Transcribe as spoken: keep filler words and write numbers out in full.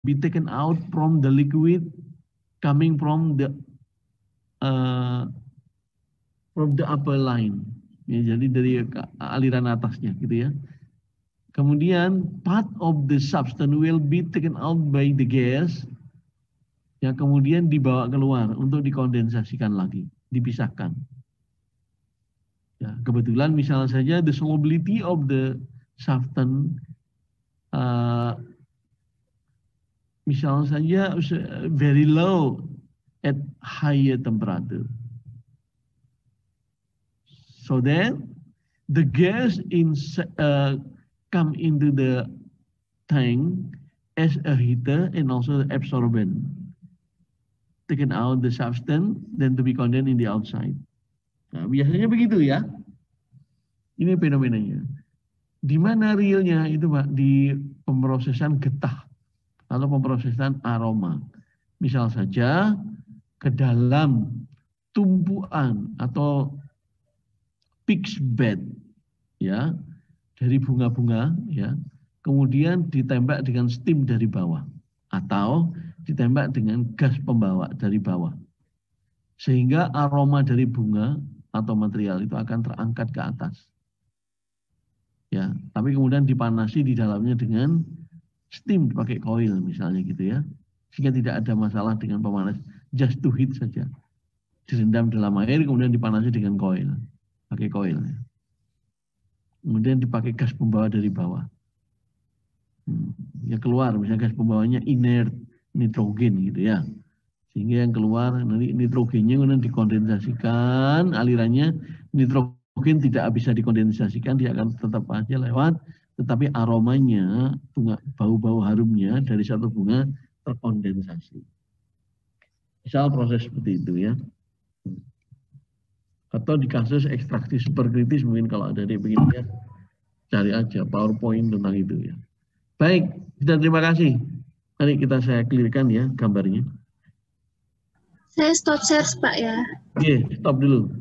be taken out from the liquid coming from the uh, from the upper line. Ya, jadi dari aliran atasnya gitu ya. Kemudian part of the substance will be taken out by the gas, yang kemudian dibawa keluar untuk dikondensasikan lagi, dipisahkan. Ya, kebetulan misalnya saja the solubility of the substance, uh, misalnya saja very low at higher temperature. So then the gas in, uh, come into the tank as a heater and also absorbent, taken out the substance, then to be condensed in the outside. Nah, biasanya begitu ya. Ini fenomenanya. Di mana realnya itu Pak? Di pemrosesan getah atau pemrosesan aroma. Misal saja ke dalam tumpuan atau fixed bed ya dari bunga-bunga ya, kemudian ditembak dengan steam dari bawah atau ditembak dengan gas pembawa dari bawah, sehingga aroma dari bunga atau material itu akan terangkat ke atas ya, tapi kemudian dipanasi di dalamnya dengan steam, pakai coil misalnya gitu ya, sehingga tidak ada masalah dengan pemanas, just to heat saja, direndam dalam air kemudian dipanasi dengan coil, pakai coil ya. Kemudian dipakai gas pembawa dari bawah. Hmm, ya keluar, misalnya gas pembawanya inert nitrogen gitu ya. Sehingga yang keluar nanti nitrogennya kemudian dikondensasikan, alirannya nitrogen tidak bisa dikondensasikan, dia akan tetap aja lewat, tetapi aromanya, bunga, bau-bau harumnya dari satu bunga terkondensasi. Misal proses seperti itu ya. Atau di kasus ekstraksi superkritis mungkin kalau ada yang begini ya, cari aja PowerPoint tentang itu ya. Baik, kita terima kasih. Mari kita saya clearkan ya gambarnya. Saya stop share Pak ya. Oke, stop dulu.